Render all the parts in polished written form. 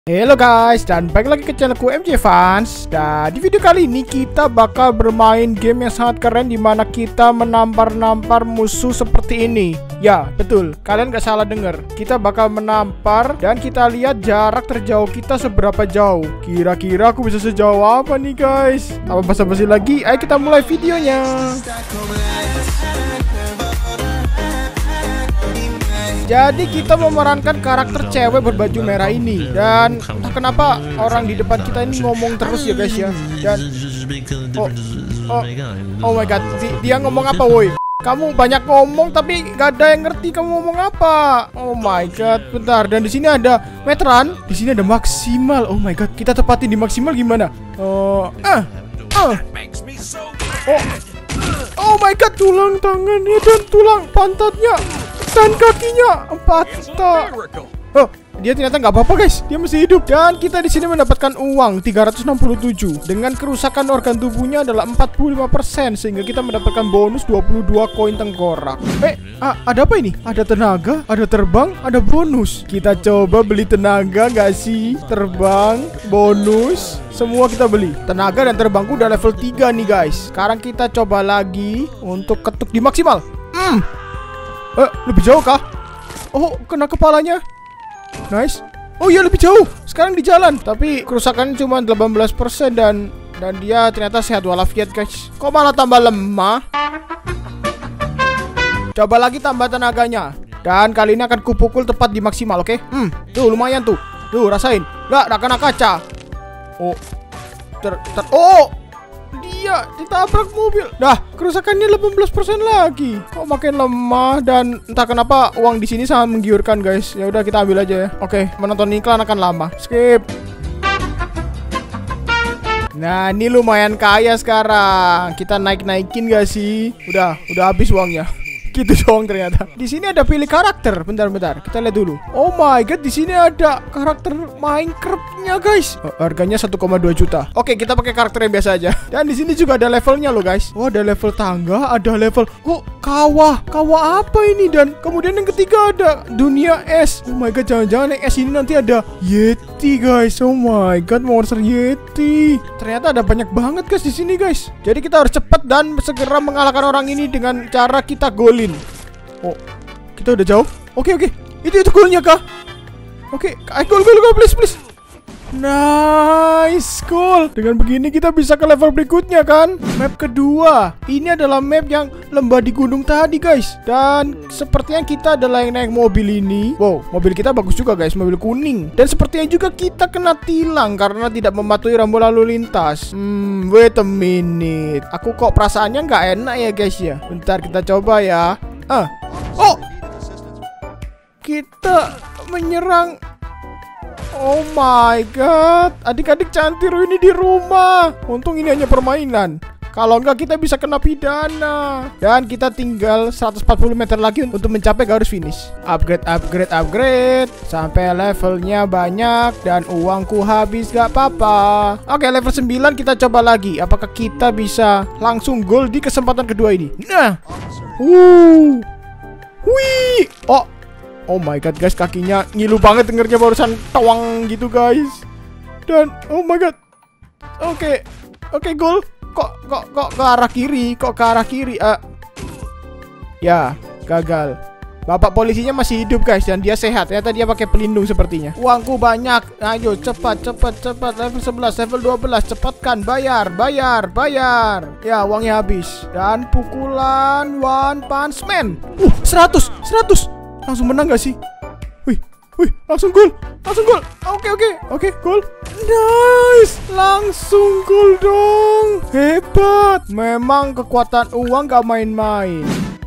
Halo guys, dan balik lagi ke channelku MJ Fans. Dan di video kali ini kita bakal bermain game yang sangat keren, dimana kita menampar-nampar musuh seperti ini. Ya, betul, kalian gak salah denger. Kita bakal menampar dan kita lihat jarak terjauh kita seberapa jauh. Kira-kira aku bisa sejauh apa nih guys? Tanpa basa-basi lagi, ayo kita mulai videonya. Jadi kita memerankan karakter cewek berbaju merah ini. Dan entah kenapa orang di depan kita ini ngomong terus ya guys ya. Dan oh my god, dia ngomong apa woi? Kamu banyak ngomong tapi gak ada yang ngerti kamu ngomong apa. Oh my god, bentar. Dan di sini ada meteran, di sini ada maksimal. Oh my god, kita tepatin di maksimal gimana? Oh my god, tulang tangannya dan tulang pantatnya dan kakinya patah. Oh, dia ternyata nggak apa-apa guys, dia masih hidup. Dan kita di sini mendapatkan uang 367 dengan kerusakan organ tubuhnya adalah 45%, sehingga kita mendapatkan bonus 22 koin tengkorak. Ada apa ini? Ada tenaga, ada terbang, ada bonus. Kita coba beli tenaga gak sih? Terbang, bonus, semua kita beli. Tenaga dan terbangku udah level 3 nih guys. Sekarang kita coba lagi untuk ketuk di maksimal. Lebih jauh kah? Oh, kena kepalanya. Nice. Oh iya, lebih jauh. Sekarang di jalan. Tapi kerusakannya cuma 18% dan dia ternyata sehat walafiat guys. Kok malah tambah lemah? Coba lagi tambah tenaganya. Dan kali ini akan kupukul tepat di maksimal, oke? Tuh lumayan tuh. Tuh rasain. Nggak kena kaca. Oh. Dia ditabrak mobil. Dah, kerusakannya 18% lagi. Kok makin lemah dan entah kenapa uang di sini sangat menggiurkan, guys. Ya udah kita ambil aja ya. Oke, menonton iklan akan lama. Skip. Nah, ini lumayan kaya sekarang. Kita naik-naikin gak sih? Udah habis uangnya. Gitu dong ternyata. Di sini ada pilih karakter. Bentar. Kita lihat dulu. Oh my god, di sini ada karakter Minecraft-nya, guys. Harganya 1,2 juta. Oke, kita pakai karakter yang biasa aja. Dan di sini juga ada levelnya loh, guys. Oh, ada level tangga, ada level kawah. Kawah apa ini? Dan kemudian yang ketiga ada dunia es. Oh my god, jangan-jangan yang es ini nanti ada Yeti, guys. Oh my god, monster Yeti. Ternyata ada banyak banget guys di sini, guys. Jadi kita harus cepat dan segera mengalahkan orang ini dengan cara kita golin. Oh, kita udah jauh. Oke. Itu golnya kah? Oke, gol please. Nice, goal. Dengan begini kita bisa ke level berikutnya kan? Map kedua. Ini adalah map yang lembah di gunung tadi, guys. Dan sepertinya kita adalah yang naik mobil ini. Wow, mobil kita bagus juga, guys. Mobil kuning. Dan sepertinya juga kita kena tilang karena tidak mematuhi rambu lalu lintas. Wait a minute. Aku kok perasaannya nggak enak ya, guys ya. Bentar, kita coba ya. Kita menyerang. Oh my god, adik-adik cantiru ini di rumah. Untung ini hanya permainan. Kalau enggak kita bisa kena pidana. Dan kita tinggal 140 meter lagi untuk mencapai garis finish. Upgrade sampai levelnya banyak dan uangku habis gak apa-apa. Oke, level 9 kita coba lagi. Apakah kita bisa langsung gol di kesempatan kedua ini? Nah. Wih. Oh my god guys, kakinya ngilu banget dengernya barusan tawang gitu guys. Dan oh my god. Oke, gol. Kok ke arah kiri? Ya, gagal. Bapak polisinya masih hidup guys dan dia sehat. Ternyata dia pakai pelindung sepertinya. Uangku banyak. Ayo cepat. Level 11, level 12, cepatkan. Bayar. Ya, uangnya habis. Dan pukulan One Punch Man. 100. Langsung menang gak sih? Wih, langsung gol. Oke, gol. Nice, langsung gol dong. Hebat. Memang kekuatan uang gak main-main.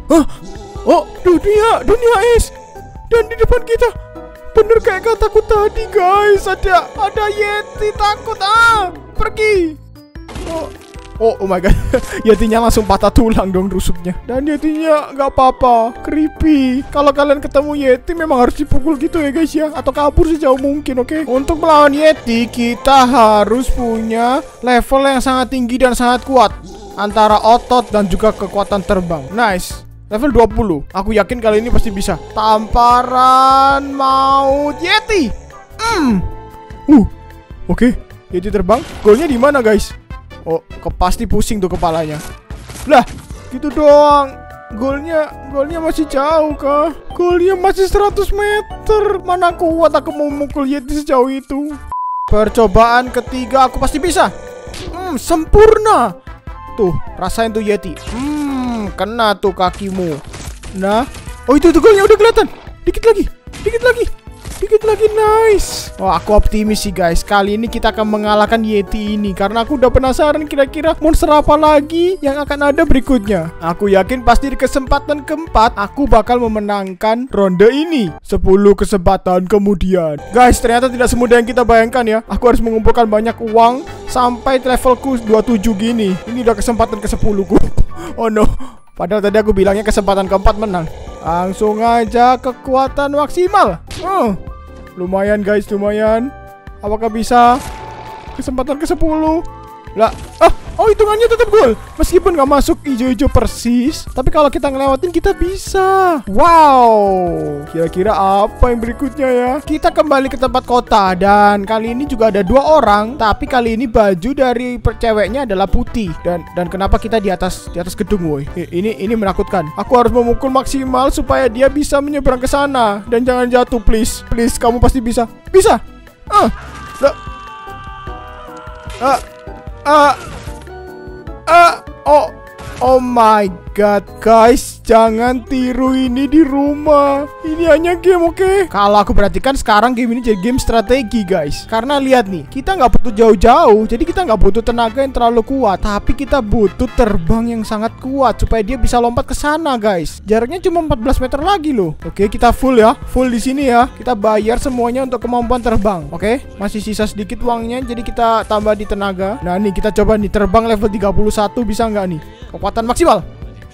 Dunia es. Dan di depan kita, bener kayak kataku tadi guys, ada Yeti. Takut. Pergi. Oh my god. Yetinya langsung patah tulang dong rusuknya. Dan Yetinya nggak apa-apa. Creepy. Kalau kalian ketemu Yeti memang harus dipukul gitu ya guys ya. Atau kabur sejauh mungkin, oke? Untuk melawan Yeti kita harus punya level yang sangat tinggi dan sangat kuat. Antara otot dan juga kekuatan terbang. Nice. Level 20. Aku yakin kali ini pasti bisa. Tamparan maut Yeti. Oke. Yeti terbang. Golnya di mana, guys? Oh, pasti pusing tuh kepalanya. Lah, gitu doang. Golnya masih jauh kah? Golnya masih 100 meter. Mana kuat aku mau mukul Yeti sejauh itu. Percobaan ketiga aku pasti bisa. Sempurna. Tuh, rasain tuh Yeti. Kena tuh kakimu. Nah, oh itu golnya udah kelihatan. Dikit lagi, nice. Oh, aku optimis sih guys. Kali ini kita akan mengalahkan Yeti ini karena aku udah penasaran kira-kira monster apa lagi yang akan ada berikutnya. Aku yakin pasti di kesempatan keempat aku bakal memenangkan ronde ini. 10 kesempatan kemudian. Guys, ternyata tidak semudah yang kita bayangkan ya. Aku harus mengumpulkan banyak uang sampai levelku 27 gini. Ini udah kesempatan ke-10 ku. Oh no. Padahal tadi aku bilangnya kesempatan keempat menang. Langsung aja kekuatan maksimal. Lumayan guys, lumayan. Apakah bisa? Kesempatan ke-10. Lah, oh hitungannya tetap gol. Meskipun gak masuk hijau-hijau persis, tapi kalau kita ngelewatin kita bisa. Wow. Kira-kira apa yang berikutnya ya? Kita kembali ke tempat kota dan kali ini juga ada 2 orang, tapi kali ini baju dari ceweknya adalah putih. Dan kenapa kita di atas gedung, woi? Ini menakutkan. Aku harus memukul maksimal supaya dia bisa menyeberang ke sana dan jangan jatuh, please. Please, kamu pasti bisa. Bisa. Oh my god, guys, jangan tiru ini di rumah. Ini hanya game, oke? Kalau aku perhatikan sekarang game ini jadi game strategi, guys. Karena lihat nih, kita nggak butuh jauh-jauh, jadi kita nggak butuh tenaga yang terlalu kuat, tapi kita butuh terbang yang sangat kuat supaya dia bisa lompat ke sana, guys. Jaraknya cuma 14 meter lagi loh. Oke, kita full ya, full di sini ya. Kita bayar semuanya untuk kemampuan terbang, oke? Masih sisa sedikit uangnya, jadi kita tambah di tenaga. Nah nih, kita coba nih terbang level 31 bisa nggak nih? Kekuatan maksimal.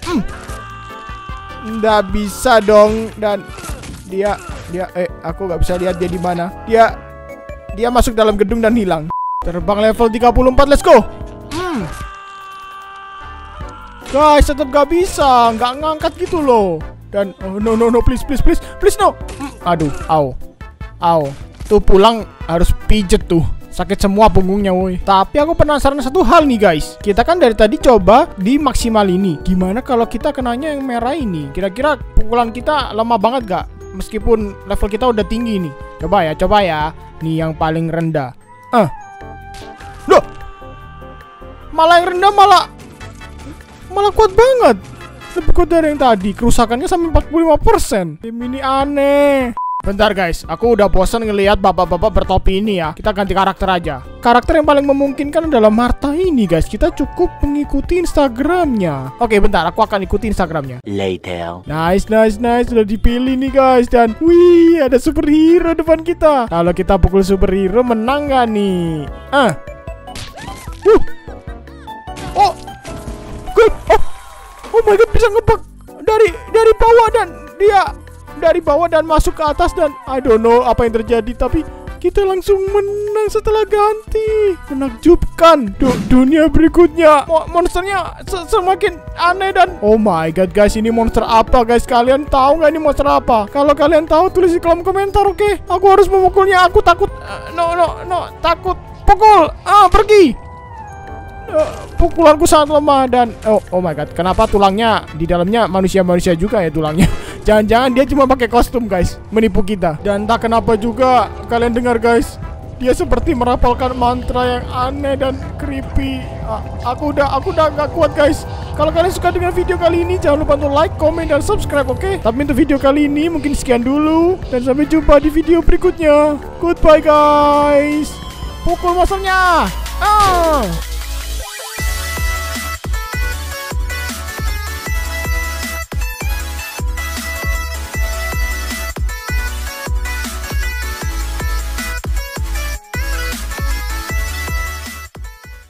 Nggak bisa dong. Dan dia aku nggak bisa lihat dia di mana. Dia masuk dalam gedung dan hilang. Terbang level 34, let's go. Guys, tetap nggak bisa, nggak ngangkat gitu loh. Dan no, please no. Aduh, au. Tuh pulang harus pijet tuh. Sakit semua punggungnya, woi. Tapi aku penasaran satu hal nih, guys. Kita kan dari tadi coba di maksimal ini. Gimana kalau kita kenanya yang merah ini? Kira-kira pukulan kita lemah banget gak? Meskipun level kita udah tinggi nih. Coba ya. Nih yang paling rendah. Loh. Malah yang rendah malah kuat banget. Lebih kuat dari yang tadi. Kerusakannya sampai 45%. Tim ini aneh. Bentar guys, aku udah bosan ngelihat bapak-bapak bertopi ini ya. Kita ganti karakter aja. Karakter yang paling memungkinkan adalah Martha ini guys. Kita cukup mengikuti Instagramnya. Oke, bentar, aku akan ikuti Instagramnya. Later. Nice. Sudah dipilih nih guys. Dan wih, ada superhero depan kita. Kalau kita pukul superhero, menang gak nih? Oh, good. Oh my god, bisa ngebug dari bawah dan dia dari bawah dan masuk ke atas dan I don't know apa yang terjadi, tapi kita langsung menang setelah ganti. Menakjubkan. Dunia berikutnya monsternya semakin aneh dan oh my god guys, ini monster apa guys? Kalian tahu nggak ini monster apa? Kalau kalian tahu tulis di kolom komentar, oke? Aku harus memukulnya, aku takut. No, takut. Pukul. Pergi. Pukulanku sangat lemah dan oh my god, kenapa tulangnya di dalamnya manusia juga ya tulangnya? Jangan-jangan dia cuma pakai kostum guys, menipu kita. Dan tak kenapa juga kalian dengar guys, dia seperti merapalkan mantra yang aneh dan creepy. Aku udah gak kuat guys. Kalau kalian suka dengan video kali ini, jangan lupa untuk like, comment, dan subscribe, oke? Tapi untuk video kali ini mungkin sekian dulu, dan sampai jumpa di video berikutnya. Goodbye guys. Pukul monsternya.